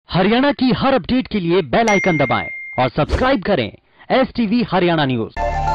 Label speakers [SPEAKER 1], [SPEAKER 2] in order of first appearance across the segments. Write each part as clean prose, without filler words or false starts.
[SPEAKER 1] हरियाणा की हर अपडेट के लिए बेल आइकन दबाएं और सब्सक्राइब करें STV हरियाणा न्यूज।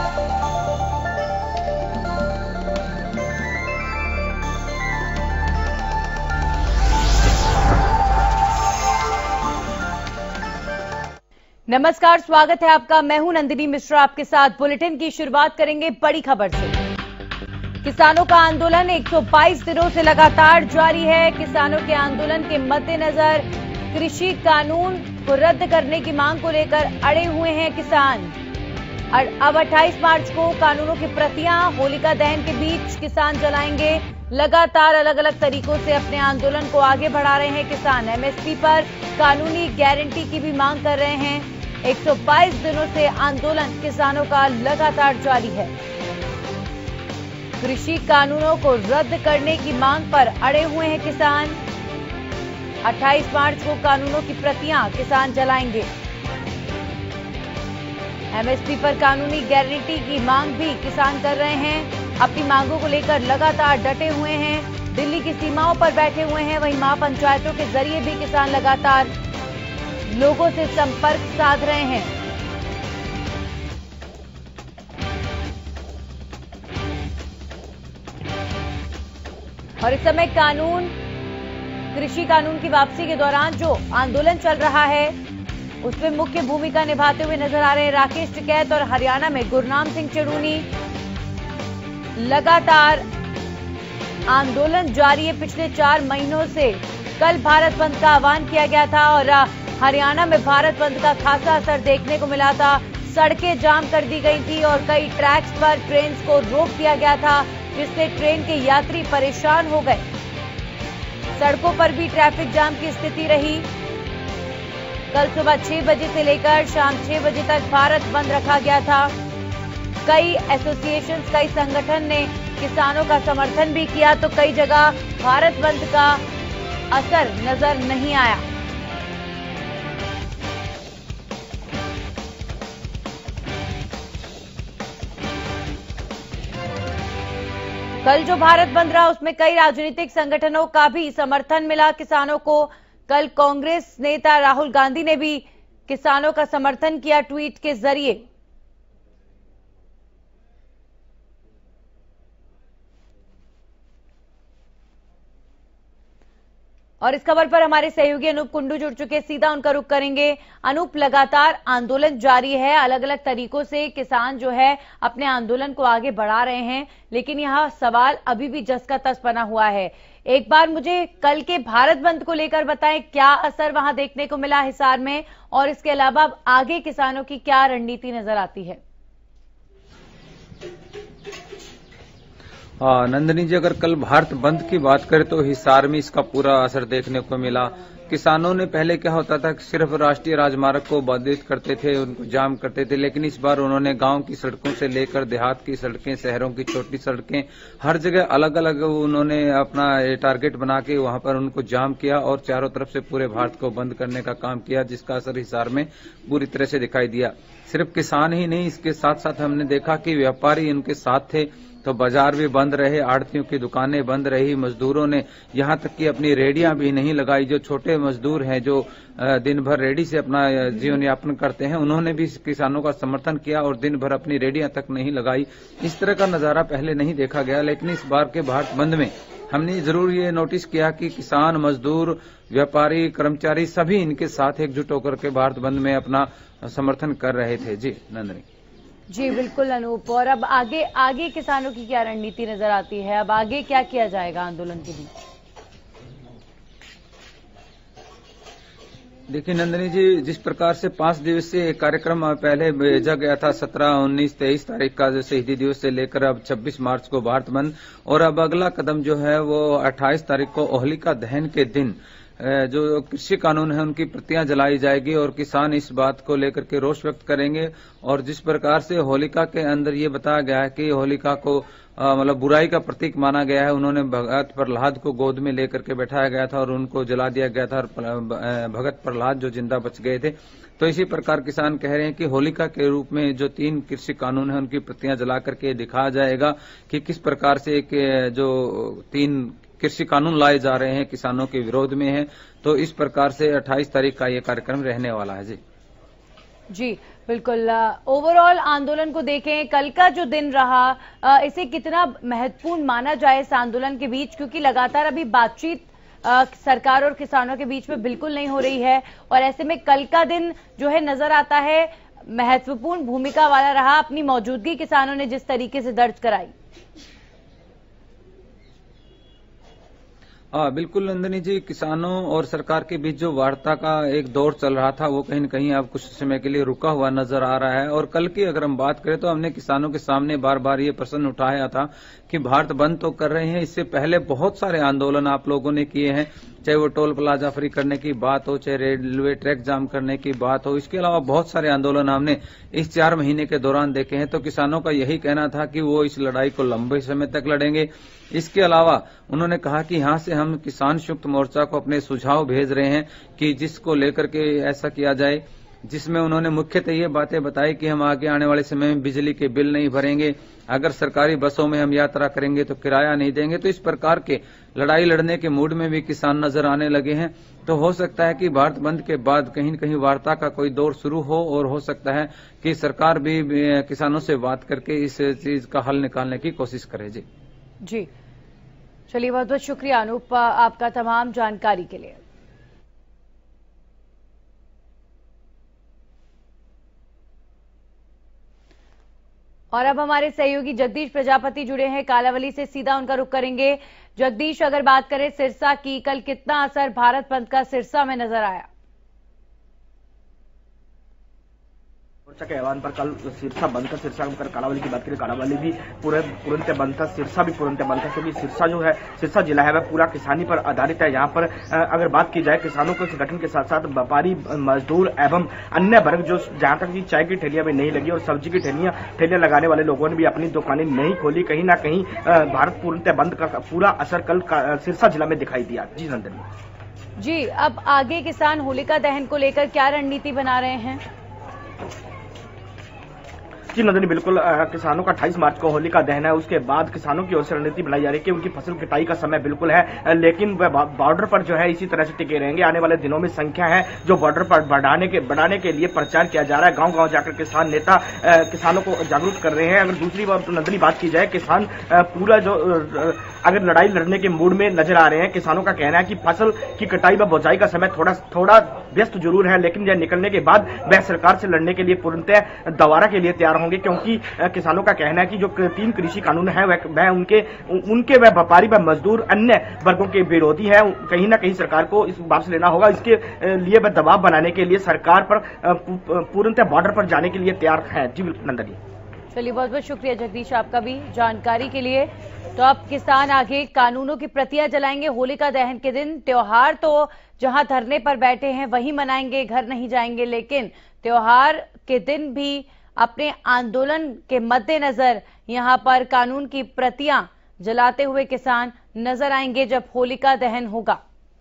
[SPEAKER 2] नमस्कार, स्वागत है आपका। मैं हूं नंदिनी मिश्रा, आपके साथ बुलेटिन की शुरुआत करेंगे बड़ी खबर से। किसानों का आंदोलन 122 दिनों से लगातार जारी है। किसानों के आंदोलन के मद्देनजर कृषि कानून को रद्द करने की मांग को लेकर अड़े हुए हैं किसान। अब 28 मार्च को कानूनों की प्रतियां होलिका दहन के बीच किसान जलाएंगे। लगातार अलग अलग तरीकों से अपने आंदोलन को आगे बढ़ा रहे हैं किसान। MSP पर कानूनी गारंटी की भी मांग कर रहे हैं। 122 दिनों से आंदोलन किसानों का लगातार जारी है। कृषि कानूनों को रद्द करने की मांग पर अड़े हुए हैं किसान। 28 मार्च को कानूनों की प्रतियां किसान जलाएंगे। MSP पर कानूनी गारंटी की मांग भी किसान कर रहे हैं। अपनी मांगों को लेकर लगातार डटे हुए हैं। दिल्ली की सीमाओं पर बैठे हुए हैं। वहीं महापंचायतों के जरिए भी किसान लगातार लोगों से संपर्क साध रहे हैं। और इस समय कृषि कानून की वापसी के दौरान जो आंदोलन चल रहा है उसमें मुख्य भूमिका निभाते हुए नजर आ रहे हैं राकेश टिकैत। और हरियाणा में गुरनाम सिंह चड़ूनी। लगातार आंदोलन जारी है पिछले 4 महीनों से। कल भारत बंद का आह्वान किया गया था और हरियाणा में भारत बंद का खासा असर देखने को मिला था। सड़कें जाम कर दी गई थी और कई ट्रैक्स पर ट्रेन को रोक दिया गया था, जिससे ट्रेन के यात्री परेशान हो गए। सड़कों पर भी ट्रैफिक जाम की स्थिति रही। कल सुबह 6 बजे से लेकर शाम 6 बजे तक भारत बंद रखा गया था। कई एसोसिएशन, कई संगठन ने किसानों का समर्थन भी किया, तो कई जगह भारत बंद का असर नजर नहीं आया। कल जो भारत बंद रहा उसमें कई राजनीतिक संगठनों का भी समर्थन मिला किसानों को। कल कांग्रेस नेता राहुल गांधी ने भी किसानों का समर्थन किया ट्वीट के जरिए। और इस खबर पर हमारे सहयोगी अनूप कुंडू जुड़ चुके, सीधा उनका रुख करेंगे। अनूप, लगातार आंदोलन जारी है। अलग अलग तरीकों से किसान जो है अपने आंदोलन को आगे बढ़ा रहे हैं, लेकिन यहां सवाल अभी भी जस का तस बना हुआ है। एक बार मुझे कल के भारत बंद को लेकर बताएं, क्या असर वहां देखने को मिला हिसार में, और इसके अलावा आगे किसानों की क्या रणनीति नजर आती है?
[SPEAKER 3] नंदिनी जी, अगर कल भारत बंद की बात करें तो हिसार में इसका पूरा असर देखने को मिला। किसानों ने पहले क्या होता था कि सिर्फ राष्ट्रीय राजमार्ग को बाधित करते थे, उनको जाम करते थे, लेकिन इस बार उन्होंने गांव की सड़कों से लेकर देहात की सड़कें, शहरों की छोटी सड़कें, हर जगह अलग अलग उन्होंने अपना टारगेट बना के वहां पर उनको जाम किया और चारों तरफ से पूरे भारत को बंद करने का काम किया, जिसका असर हिसार में पूरी तरह से दिखाई दिया। सिर्फ किसान ही नहीं, इसके साथ साथ हमने देखा कि व्यापारी उनके साथ थे, तो बाजार भी बंद रहे, आड़तियों की दुकानें बंद रही, मजदूरों ने यहां तक कि अपनी रेडियां भी नहीं लगाई। जो छोटे मजदूर हैं जो दिन भर रेडी से अपना जीवन यापन करते हैं, उन्होंने भी किसानों का समर्थन किया और दिन भर अपनी रेडियां तक नहीं लगाई। इस तरह का नजारा पहले नहीं देखा गया, लेकिन इस बार के भारत बंद में हमने जरूर ये नोटिस किया कि किसान, मजदूर, व्यापारी, कर्मचारी सभी इनके साथ एकजुट होकर के भारत बंद में अपना समर्थन कर रहे थे। जी नंदनी
[SPEAKER 2] जी बिल्कुल अनूप। और अब आगे किसानों की क्या रणनीति नजर आती है? अब आगे क्या किया जाएगा आंदोलन के लिए?
[SPEAKER 3] देखिए नंदिनी जी, जिस प्रकार से 5 दिवसीय कार्यक्रम पहले भेजा गया था, 17, 19, 23 तारीख का जो शहीदी दिवस से लेकर अब 26 मार्च को भारत बंद, और अब अगला कदम जो है वो 28 तारीख को होलिका दहन के दिन जो कृषि कानून है उनकी प्रतियां जलाई जाएगी और किसान इस बात को लेकर के रोष व्यक्त करेंगे। और जिस प्रकार से होलिका के अंदर ये बताया गया है कि होलिका को मतलब बुराई का प्रतीक माना गया है, उन्होंने भगत प्रहलाद को गोद में लेकर के बैठाया गया था और उनको जला दिया गया था, और भगत प्रहलाद जो जिंदा बच गए थे। तो इसी प्रकार किसान कह रहे हैं कि होलिका के रूप में जो 3 कृषि कानून है उनकी प्रतियां जला करके दिखाया जाएगा कि किस प्रकार से जो 3 कृषि कानून लाए जा रहे हैं किसानों के विरोध में है। तो इस प्रकार से 28 तारीख का ये कार्यक्रम रहने वाला है।
[SPEAKER 2] जी बिल्कुल। ओवरऑल आंदोलन को देखें, कल का जो दिन रहा इसे कितना महत्वपूर्ण माना जाए इस आंदोलन के बीच, क्योंकि लगातार अभी बातचीत सरकार और किसानों के बीच में बिल्कुल नहीं हो रही है, और ऐसे में कल का दिन जो है नजर आता है महत्वपूर्ण भूमिका वाला रहा। अपनी मौजूदगी किसानों ने जिस तरीके से दर्ज कराई।
[SPEAKER 3] हाँ बिल्कुल नंदिनी जी, किसानों और सरकार के बीच जो वार्ता का एक दौर चल रहा था वो कहीं न कहीं अब कुछ समय के लिए रुका हुआ नजर आ रहा है। और कल की अगर हम बात करें तो हमने किसानों के सामने बार बार ये प्रश्न उठाया था कि भारत बंद तो कर रहे हैं, इससे पहले बहुत सारे आंदोलन आप लोगों ने किए हैं, चाहे वो टोल प्लाजा फ्री करने की बात हो, चाहे रेलवे ट्रैक जाम करने की बात हो, इसके अलावा बहुत सारे आंदोलन हमने इस 4 महीने के दौरान देखे हैं। तो किसानों का यही कहना था कि वो इस लड़ाई को लंबे समय तक लड़ेंगे। इसके अलावा उन्होंने कहा कि यहां से हम किसान संयुक्त मोर्चा को अपने सुझाव भेज रहे हैं कि जिसको लेकर के ऐसा किया जाए, जिसमें उन्होंने मुख्यतः ये बातें बताई कि हम आगे आने वाले समय में बिजली के बिल नहीं भरेंगे, अगर सरकारी बसों में हम यात्रा करेंगे तो किराया नहीं देंगे। तो इस प्रकार के लड़ाई लड़ने के मूड में भी किसान नजर आने लगे हैं। तो हो सकता है कि भारत बंद के बाद कहीं न कहीं वार्ता का कोई दौर शुरू हो, और हो सकता है कि सरकार भी किसानों से बात करके इस चीज का हल निकालने की कोशिश करे।
[SPEAKER 2] जी चलिए, बहुत बहुत शुक्रिया अनूप आपका तमाम जानकारी के लिए। और अब हमारे सहयोगी जगदीश प्रजापति जुड़े हैं कालावली से, सीधा उनका रुख करेंगे। जगदीश, अगर बात करें सिरसा की, कल कितना असर भारत बंद का सिरसा में नजर आया?
[SPEAKER 4] मोर्चा के ऐलान पर कल सिरसा बंद था। सिरसा कर कालावली की बात करें, कालावली भी पूरनते बंद था, सिरसा भी पूरनते बंद था, क्योंकि सिरसा जो है, सिरसा जिला है वह पूरा किसानी पर आधारित है। यहाँ पर अगर बात की जाए किसानों के संगठन के साथ साथ व्यापारी, मजदूर एवं अन्य वर्ग जो जहाँ तक कि चाय की ठेलियां भी नहीं लगी और सब्जी की ठेलियां लगाने वाले लोगों ने भी अपनी दुकानें नहीं खोली। कहीं ना कहीं भारत पूर्णतः बंद का पूरा असर कल सिरसा जिला में दिखाई दिया। जी नंदनी
[SPEAKER 2] जी, अब आगे किसान होलिका दहन को लेकर क्या रणनीति बना रहे हैं?
[SPEAKER 4] जी नंदनी, बिल्कुल किसानों का 28 मार्च को होलिका दहन है। उसके बाद किसानों की ओर से रणनीति बनाई जा रही है कि उनकी फसल कटाई का समय बिल्कुल है, लेकिन वह बॉर्डर पर जो है इसी तरह से टिके रहेंगे। आने वाले दिनों में संख्या है जो बॉर्डर पर बढ़ाने के लिए प्रचार किया जा रहा है। गांव-गांव जाकर किसान नेता किसानों को जागरूक कर रहे हैं। अगर दूसरी बार नंदनी बात की जाए, किसान पूरा जो अगर लड़ाई लड़ने के मूड में नजर आ रहे हैं। किसानों का कहना है कि फसल की कटाई व बोझाई का समय थोड़ा व्यस्त जरूर है, लेकिन यह निकलने के बाद वह सरकार से लड़ने के लिए पूर्णतः दोबारा के लिए तैयार होंगे, क्योंकि किसानों का कहना है कि जो 3 कृषि कानून है वह उनके वह व्यापारी व मजदूर अन्य वर्गों के विरोधी है। कहीं ना कहीं सरकार को इस वापस लेना होगा। इसके लिए वह दबाव बनाने के लिए सरकार पर पूर्णतः बॉर्डर पर जाने के लिए तैयार है। जी नंदनी,
[SPEAKER 2] चलिए, बहुत बहुत शुक्रिया जगदीश आपका भी जानकारी के लिए। तो अब किसान आगे कानूनों की प्रतियां जलाएंगे होलिका दहन के दिन। त्योहार तो जहां धरने पर बैठे हैं वहीं मनाएंगे, घर नहीं जाएंगे, लेकिन त्योहार के दिन भी अपने आंदोलन के मद्देनजर यहां पर कानून की प्रतियां जलाते हुए किसान नजर आएंगे जब होलिका दहन होगा।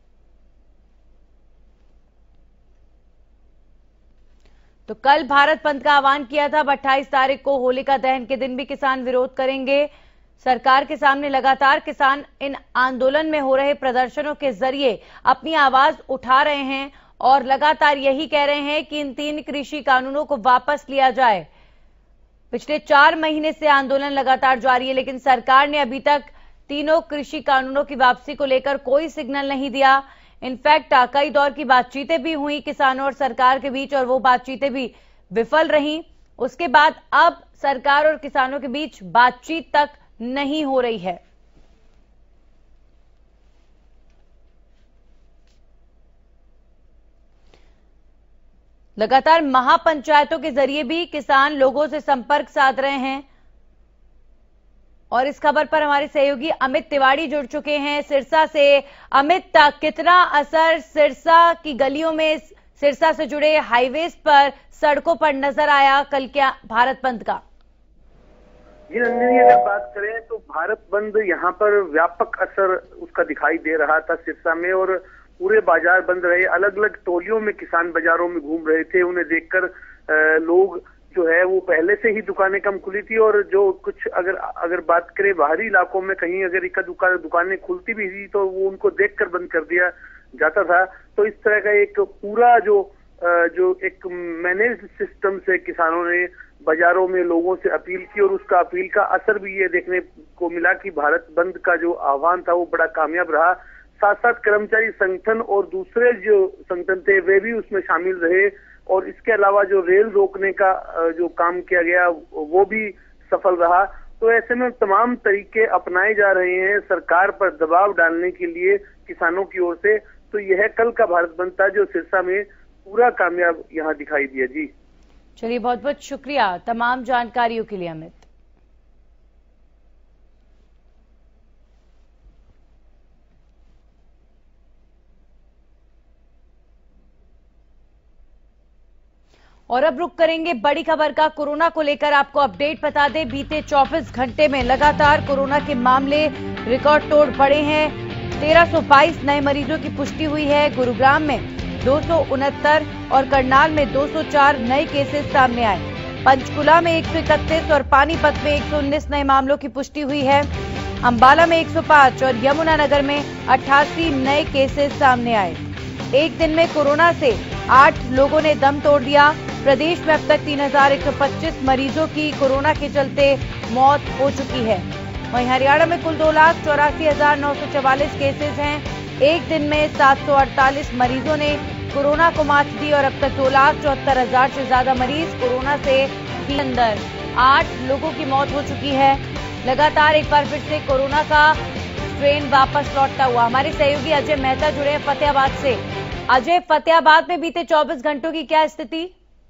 [SPEAKER 2] तो कल भारत बंद का आह्वान किया था, 28 तारीख को होलिका दहन के दिन भी किसान विरोध करेंगे। सरकार के सामने लगातार किसान इन आंदोलन में हो रहे प्रदर्शनों के जरिए अपनी आवाज उठा रहे हैं और लगातार यही कह रहे हैं कि इन 3 कृषि कानूनों को वापस लिया जाए। पिछले 4 महीने से आंदोलन लगातार जारी है, लेकिन सरकार ने अभी तक तीनों कृषि कानूनों की वापसी को लेकर कोई सिग्नल नहीं दिया। इनफैक्ट कई दौर की बातचीतें भी हुई किसानों और सरकार के बीच, और वो बातचीतें भी विफल रहीं। उसके बाद अब सरकार और किसानों के बीच बातचीत तक नहीं हो रही है। लगातार महापंचायतों के जरिए भी किसान लोगों से संपर्क साध रहे हैं, और इस खबर पर हमारे सहयोगी अमित तिवारी जुड़ चुके हैं सिरसा से। अमित, कितना असर सिरसा की गलियों में, सिरसा से जुड़े हाईवेज पर, सड़कों पर नजर आया कल क्या भारत बंद का?
[SPEAKER 5] जी नंदिनी, अगर बात करें तो भारत बंद यहाँ पर व्यापक असर उसका दिखाई दे रहा था सिरसा में, और पूरे बाजार बंद रहे। अलग अलग टोलियों में किसान बाजारों में घूम रहे थे। उन्हें देखकर लोग जो है वो पहले से ही दुकानें कम खुली थी, और जो कुछ अगर बात करें बाहरी इलाकों में कहीं अगर इक्का दुकानें खुलती भी थी तो वो उनको देखकर बंद कर दिया जाता था। तो इस तरह का एक पूरा जो एक मैनेज सिस्टम से किसानों ने बाजारों में लोगों से अपील की, और उसका अपील का असर भी ये देखने को मिला कि भारत बंद का जो आह्वान था वो बड़ा कामयाब रहा। साथ साथ कर्मचारी संगठन और दूसरे जो संगठन थे वे भी उसमें शामिल रहे, और इसके अलावा जो रेल रोकने का जो काम किया गया वो भी सफल रहा। तो ऐसे में तमाम तरीके अपनाए जा रहे हैं सरकार पर दबाव डालने के लिए किसानों की ओर से। तो यह कल का भारत बंद था जो सिरसा में पूरा कामयाब यहाँ दिखाई दिया। जी
[SPEAKER 2] चलिए, बहुत बहुत शुक्रिया तमाम जानकारियों के लिए अमित। और अब रुक करेंगे बड़ी खबर का। कोरोना को लेकर आपको अपडेट बता दें, बीते 24 घंटे में लगातार कोरोना के मामले रिकॉर्ड तोड़ बढ़े हैं। 1322 नए मरीजों की पुष्टि हुई है। गुरुग्राम में 269 और करनाल में 204 नए केसेस सामने आए। पंचकुला में 131 और पानीपत में 119 नए मामलों की पुष्टि हुई है। अंबाला में 105 और यमुनानगर में 88 नए केसेस सामने आए। एक दिन में कोरोना से 8 लोगों ने दम तोड़ दिया। प्रदेश में अब तक 3125 मरीजों की कोरोना के चलते मौत हो चुकी है। वहीं हरियाणा में कुल 2,84,944 केसेस हैं। एक दिन में 748 मरीजों ने कोरोना को मात दी और अब तक 2,74,000 से ज्यादा मरीज कोरोना से अंदर 8 लोगों की मौत हो चुकी है। लगातार एक बार फिर से कोरोना का स्ट्रेन वापस लौटता हुआ। हमारे सहयोगी अजय मेहता जुड़े हैं फतेहाबाद से। अजय, फतेहाबाद में बीते 24 घंटों की क्या स्थिति?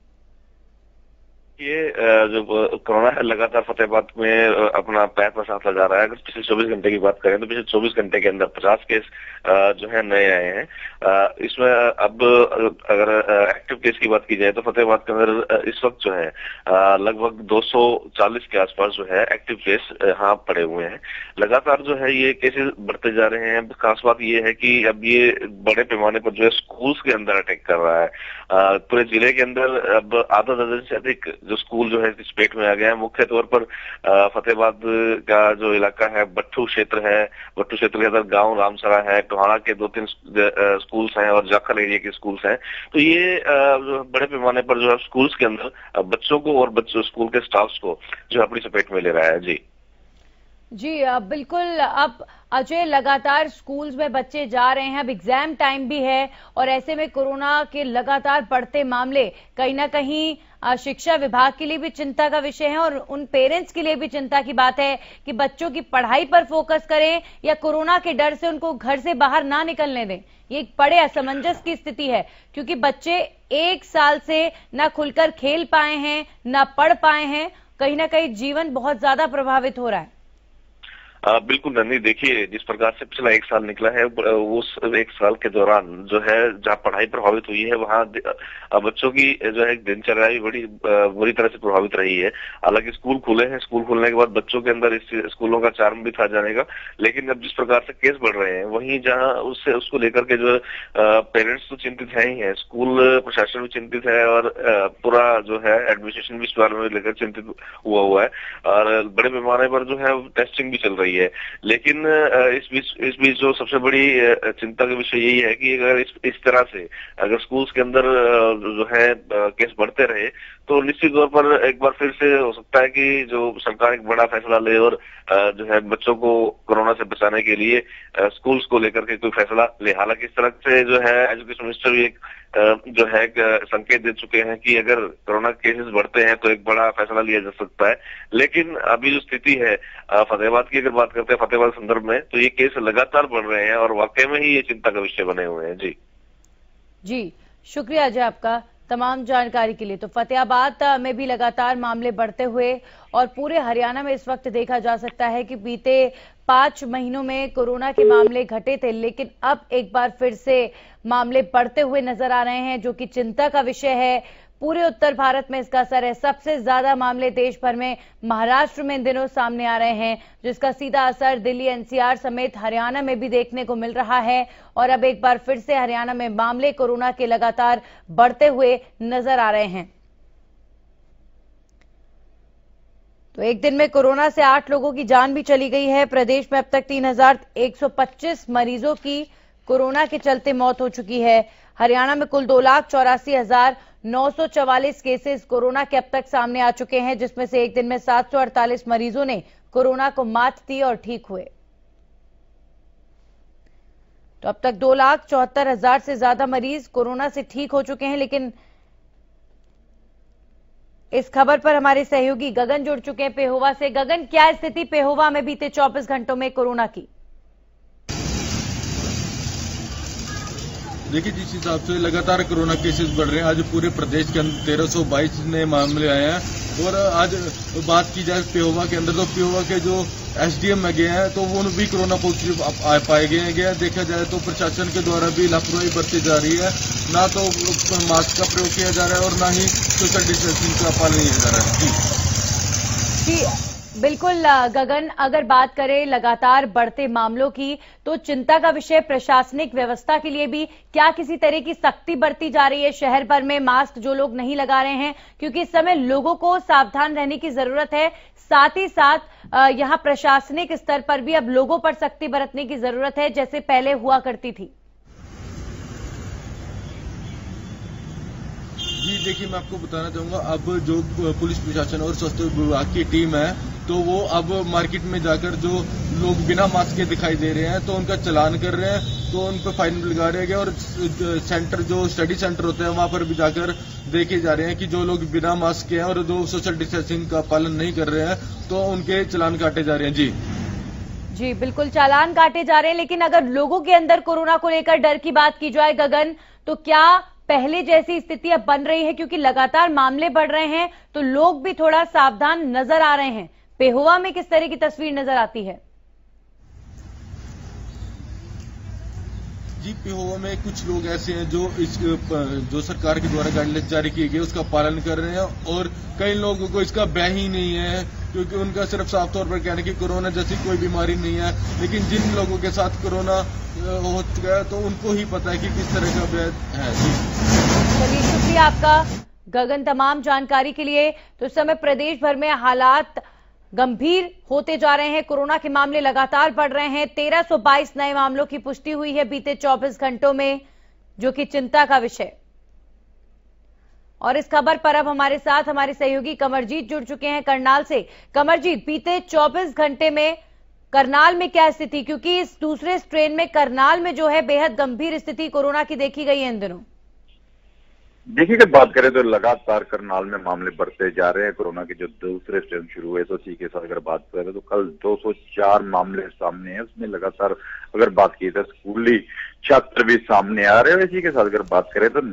[SPEAKER 6] ये जो कोरोना है लगातार फतेहाबाद में अपना पैर पसारता जा रहा है। अगर पिछले 24 घंटे की बात करें तो पिछले 24 घंटे के अंदर 50 केस जो है नए आए हैं। इसमें अब अगर एक्टिव केस की बात की जाए तो फतेहाबाद के अंदर इस वक्त जो है लगभग 240 के आसपास जो है एक्टिव केस यहाँ पड़े हुए हैं। लगातार जो है ये केसेस बढ़ते जा रहे हैं। खास बात ये है कि अब ये बड़े पैमाने पर जो है स्कूल्स के अंदर अटैक कर रहा है। पूरे जिले के अंदर अब आधा दर्जन से अधिक जो स्कूल जो है इस पेट में आ गया है। मुख्य तौर पर फतेहाबाद का जो इलाका है बट्टू क्षेत्र है। बट्टू क्षेत्र के अंदर गांव रामसरा है, टोहाना के 2-3 स्कूल्स हैं और जाखल एरिया के स्कूल्स हैं। तो ये जो बड़े पैमाने पर जो है स्कूल्स के अंदर बच्चों को और स्कूल के स्टाफ्स को जो अपनी चपेट में ले रहा है। जी
[SPEAKER 2] बिल्कुल। अब अजय, लगातार स्कूल्स में बच्चे जा रहे हैं, अब एग्जाम टाइम भी है और ऐसे में कोरोना के लगातार बढ़ते मामले कहीं ना कहीं शिक्षा विभाग के लिए भी चिंता का विषय है और उन पेरेंट्स के लिए भी चिंता की बात है कि बच्चों की पढ़ाई पर फोकस करें या कोरोना के डर से उनको घर से बाहर ना निकलने दें। ये एक बड़े असमंजस की स्थिति है क्योंकि बच्चे 1 साल से ना खुलकर खेल पाए हैं, ना पढ़ पाए हैं। कहीं ना कहीं जीवन बहुत ज्यादा प्रभावित हो रहा है।
[SPEAKER 6] बिल्कुल नंदी, देखिए जिस प्रकार से पिछला 1 साल निकला है उस 1 साल के दौरान जो है जहाँ पढ़ाई प्रभावित हुई है वहाँ बच्चों की जो है दिनचर्या भी बड़ी बुरी तरह से प्रभावित रही है। हालांकि स्कूल खुले हैं, स्कूल खुलने के बाद बच्चों के अंदर इस स्कूलों का चार्म भी था जाने का, लेकिन अब जिस प्रकार से केस बढ़ रहे हैं वहीं जहाँ उसको लेकर के जो पेरेंट्स तो चिंतित है ही है, स्कूल प्रशासन भी चिंतित है और पूरा जो है एडमिनिस्ट्रेशन भी इस बारे में लेकर चिंतित हुआ है और बड़े पैमाने पर जो है टेस्टिंग भी चल रही है। लेकिन इस बीच जो सबसे बड़ी चिंता का विषय यही है कि अगर इस तरह से अगर स्कूल्स के अंदर जो है केस बढ़ते रहे तो निश्चित तौर पर एक बार फिर से हो सकता है कि जो सरकार एक बड़ा फैसला ले और जो है बच्चों को कोरोना से बचाने के लिए स्कूल्स को लेकर के कोई फैसला ले। हालांकि इस तरह से जो है एजुकेशन मिनिस्टर भी एक जो है संकेत दे चुके हैं कि अगर कोरोना केसेस बढ़ते हैं तो एक बड़ा फैसला लिया जा सकता है। लेकिन अभी जो स्थिति है फतेहाबाद की अगर बात करते हैं फतेहाबाद संदर्भ में तो ये केस लगातार बढ़ रहे हैं और वाकई में ही ये चिंता का विषय बने हुए हैं। जी
[SPEAKER 2] शुक्रिया अजय आपका तमाम जानकारी के लिए। तो फतेहाबाद में भी लगातार मामले बढ़ते हुए और पूरे हरियाणा में इस वक्त देखा जा सकता है कि बीते 5 महीनों में कोरोना के मामले घटे थे, लेकिन अब एक बार फिर से मामले बढ़ते हुए नजर आ रहे हैं, जो कि चिंता का विषय है। पूरे उत्तर भारत में इसका असर है। सबसे ज्यादा मामले देश भर में महाराष्ट्र में इन दिनों सामने आ रहे हैं, जिसका सीधा असर दिल्ली, एनसीआर समेत हरियाणा में भी देखने को मिल रहा है। और अब एक बार फिर से हरियाणा में मामले कोरोना के लगातार बढ़ते हुए नजर आ रहे हैं। तो एक दिन में कोरोना से 8 लोगों की जान भी चली गई है। प्रदेश में अब तक 3125 मरीजों की कोरोना के चलते मौत हो चुकी है। हरियाणा में कुल 2,84,944 केसेस कोरोना के अब तक सामने आ चुके हैं, जिसमें से एक दिन में 748 मरीजों ने कोरोना को मात दी और ठीक हुए। तो अब तक 2,74,000 से ज्यादा मरीज कोरोना से ठीक हो चुके हैं। लेकिन इस खबर पर हमारे सहयोगी गगन जुड़ चुके हैं पेहोवा से। गगन, क्या स्थिति पेहोवा में बीते 24 घंटों में कोरोना की?
[SPEAKER 7] देखिए, जिस हिसाब से लगातार कोरोना केसेस बढ़ रहे हैं, आज पूरे प्रदेश के अंदर 1322 नए मामले आए हैं। और आज बात की जाए पेहोवा के अंदर, तो पेहोवा के जो एसडीएम में गए हैं तो वो भी कोरोना पॉजिटिव पाए गए हैं। देखा जाए तो प्रशासन के द्वारा भी लापरवाही बरती जा रही है, ना तो मास्क का प्रयोग किया जा रहा है और ना ही सोशल डिस्टेंसिंग का पालन किया जा रहा है। जी
[SPEAKER 2] बिल्कुल गगन, अगर बात करें लगातार बढ़ते मामलों की, तो चिंता का विषय प्रशासनिक व्यवस्था के लिए भी क्या किसी तरह की सख्ती बरती जा रही है शहर भर में? मास्क जो लोग नहीं लगा रहे हैं, क्योंकि इस समय लोगों को सावधान रहने की जरूरत है, साथ ही साथ यहां प्रशासनिक स्तर पर भी अब लोगों पर सख्ती बरतने की जरूरत है, जैसे पहले हुआ करती थी।
[SPEAKER 7] जी देखिए, मैं आपको बताना चाहूंगा, अब जो पुलिस प्रशासन और स्वास्थ्य विभाग की टीम है, तो वो अब मार्केट में जाकर जो लोग बिना मास्क के दिखाई दे रहे हैं तो उनका चालान कर रहे हैं, तो उन पर फाइन लगा रहे हैं। और सेंटर, जो स्टडी सेंटर होते हैं, वहां पर भी जाकर देखे जा रहे हैं कि जो लोग बिना मास्क के हैं और जो सोशल डिस्टेंसिंग का पालन नहीं कर रहे हैं, तो उनके चालान काटे जा रहे हैं।
[SPEAKER 2] जी बिल्कुल, चालान काटे जा रहे हैं। लेकिन अगर लोगों के अंदर कोरोना को लेकर डर की बात की जाए गगन, तो क्या पहले जैसी स्थिति अब बन रही है? क्योंकि लगातार मामले बढ़ रहे हैं तो लोग भी थोड़ा सावधान नजर आ रहे हैं। पेहोवा में किस तरह की तस्वीर नजर आती है?
[SPEAKER 7] जी, पेहोवा में कुछ लोग ऐसे हैं जो सरकार के द्वारा गाइडलाइंस जारी की गई उसका पालन कर रहे हैं, और कई लोगों को इसका भय ही नहीं है, क्योंकि उनका सिर्फ साफ तौर पर कहना कि कोरोना जैसी कोई बीमारी नहीं है। लेकिन जिन लोगों के साथ कोरोना हो चुका है तो उनको ही पता है कि किस तरह का भय है।
[SPEAKER 2] चलिए, शुक्रिया आपका गगन तमाम जानकारी के लिए। तो इस समय प्रदेश भर में हालात गंभीर होते जा रहे हैं, कोरोना के मामले लगातार बढ़ रहे हैं। 1322 नए मामलों की पुष्टि हुई है बीते 24 घंटों में, जो कि चिंता का विषय। और इस खबर पर अब हमारे साथ हमारे सहयोगी कमरजीत जुड़ चुके हैं करनाल से। कमरजीत, बीते 24 घंटे में करनाल में क्या स्थिति? क्योंकि इस दूसरे स्ट्रेन में करनाल में जो है बेहद गंभीर स्थिति कोरोना की देखी गई है इन दिनों।
[SPEAKER 8] देखिए, अगर बात करें तो लगातार करनाल में मामले बढ़ते जा रहे हैं। कोरोना के जो दूसरे स्ट्रेन शुरू हुए तो इसी के साथ अगर बात करें तो कल 204 मामले सामने हैं। उसमें लगातार अगर बात की तो स्कूली छात्र भी सामने आ रहे हैं। इसी के साथ अगर बात करें तो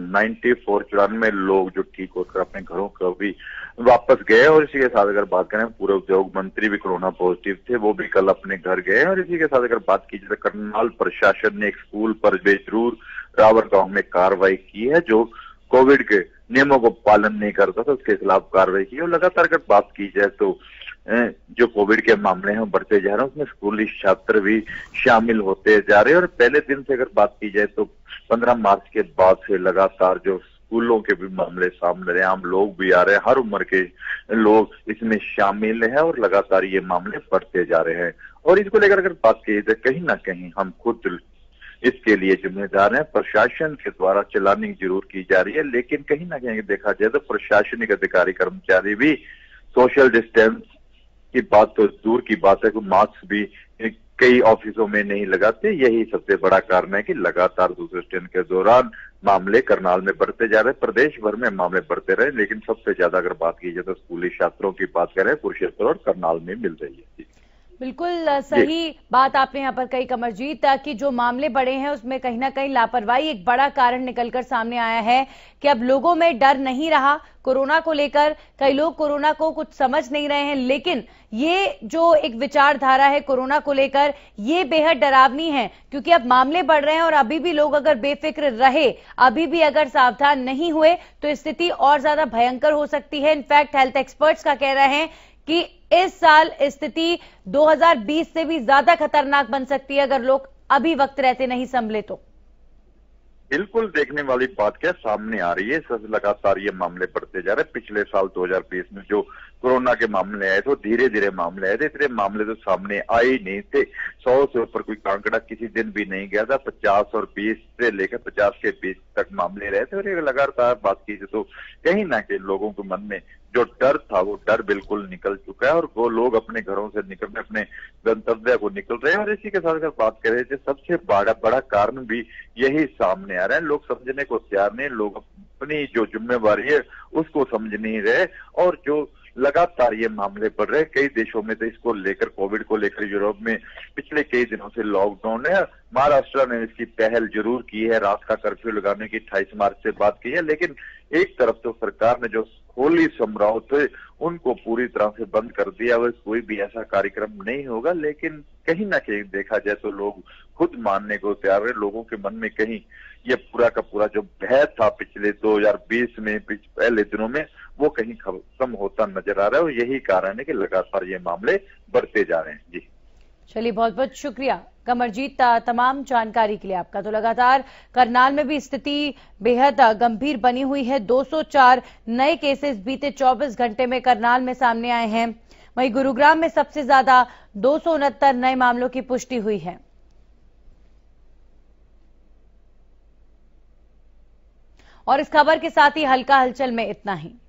[SPEAKER 8] 94 लोग जो ठीक होकर अपने घरों को भी वापस गए। और इसी के साथ अगर बात करें, पूर्व उद्योग मंत्री भी कोरोना पॉजिटिव थे, वो भी कल अपने घर गए। और इसी के साथ अगर बात की जाए, करनाल प्रशासन ने एक स्कूल पर बेजरूर रावर गांव में कार्रवाई की है, जो कोविड के नियमों को पालन नहीं करता था, उसके खिलाफ कार्रवाई की। और लगातार अगर बात की जाए तो जो कोविड के मामले हैं बढ़ते जा रहे हैं, उसमें स्कूली छात्र भी शामिल होते जा रहे हैं। और पहले दिन से अगर बात की जाए तो 15 मार्च के बाद से लगातार जो स्कूलों के भी मामले सामने रहे, आम लोग भी आ रहे हैं, हर उम्र के लोग इसमें शामिल हैं और लगातार ये मामले बढ़ते जा रहे हैं। और इसको लेकर अगर बात की जाए, कहीं ना कहीं हम खुद इसके लिए जिम्मेदार हैं। प्रशासन के द्वारा चलानी जरूर की जा रही है, लेकिन कहीं ना कहीं देखा जाए तो प्रशासनिक अधिकारी कर्मचारी भी सोशल डिस्टेंस की बात तो दूर की बात है, मास्क भी कई ऑफिसों में नहीं लगाते। यही सबसे बड़ा कारण है कि लगातार दूसरे स्ट्रेन के दौरान मामले करनाल में बढ़ते जा रहे हैं। प्रदेश भर में मामले बढ़ते रहे, लेकिन सबसे ज्यादा अगर बात की जाए तो स्कूली छात्रों की बात करें, कुरुक्षेत्र और करनाल में मिल रही है।
[SPEAKER 2] बिल्कुल सही बात आपने यहाँ पर कही कमरजीत, कि जो मामले बढ़े हैं उसमें कहीं ना कहीं लापरवाही एक बड़ा कारण निकलकर सामने आया है कि अब लोगों में डर नहीं रहा कोरोना को लेकर। कई लोग कोरोना को कुछ समझ नहीं रहे हैं, लेकिन ये जो एक विचारधारा है कोरोना को लेकर, ये बेहद डरावनी है, क्योंकि अब मामले बढ़ रहे हैं और अभी भी लोग अगर बेफिक्र रहे, अभी भी अगर सावधान नहीं हुए तो स्थिति और ज्यादा भयंकर हो सकती है। इनफैक्ट हेल्थ एक्सपर्ट्स का कह रहे हैं कि इस साल स्थिति 2020 से भी ज्यादा खतरनाक बन सकती है अगर लोग अभी वक्त रहते नहीं संभले तो।
[SPEAKER 8] बिल्कुल देखने वाली बात क्या सामने आ रही है, लगातार ये मामले बढ़ते जा रहे हैं। पिछले साल 2020 में जो कोरोना के मामले आए थे, धीरे धीरे मामले आए थे, इतने मामले तो सामने आए ही नहीं थे। 100 से ऊपर कोई आंकड़ा किसी दिन भी नहीं गया था। 50 और 20 से लेकर 50 के बीच तक मामले रहे थे। और ये लगातार बात की तो कहीं ना कहीं लोगों के मन में जो डर था वो डर बिल्कुल निकल चुका है और वो लोग अपने घरों से निकल रहे, अपने गंतव्य को निकल रहे हैं। और इसी के साथ अगर बात करें तो सबसे बड़ा कारण भी यही सामने आ रहा है। लोग समझने को तैयार नहीं, लोग अपनी जो जिम्मेवारी है उसको समझ नहीं रहे। और जो लगातार ये मामले बढ़ रहे हैं, कई देशों में तो इसको लेकर, कोविड को लेकर यूरोप में पिछले कई दिनों से लॉकडाउन है। महाराष्ट्र ने इसकी पहल जरूर की है, रात का कर्फ्यू लगाने की 28 मार्च से बात की है। लेकिन एक तरफ तो सरकार ने जो होली समारोह थे उनको पूरी तरह से बंद कर दिया, वह कोई भी ऐसा कार्यक्रम नहीं होगा। लेकिन कहीं ना कहीं देखा जाए तो लोग खुद मानने को तैयार है। लोगों के मन में कहीं ये पूरा का पूरा जो भय था पिछले 2020 में पहले दिनों में, वो कहीं खत्म होता नजर आ रहा है। और यही कारण है कि लगातार ये मामले बढ़ते जा रहे हैं। जी
[SPEAKER 2] चलिए, बहुत बहुत शुक्रिया कमरजीत तमाम जानकारी के लिए आपका। तो लगातार करनाल में भी स्थिति बेहद गंभीर बनी हुई है। 204 नए केसेस बीते 24 घंटे में करनाल में सामने आए हैं। वहीं गुरुग्राम में सबसे ज्यादा 269 नए मामलों की पुष्टि हुई है। और इस खबर के साथ ही हल्का हलचल में इतना ही।